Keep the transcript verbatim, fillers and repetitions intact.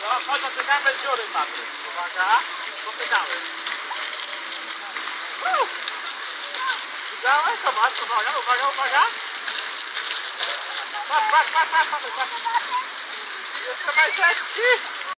No, chodź, dotykamy dziury, Patryk. Uwaga, dotykamy. Uh! Widziałeś? Zobacz, uwaga, uwaga, uwaga. Patrz, patrz, patrz, patrz, patrz. Jeszcze majteczki.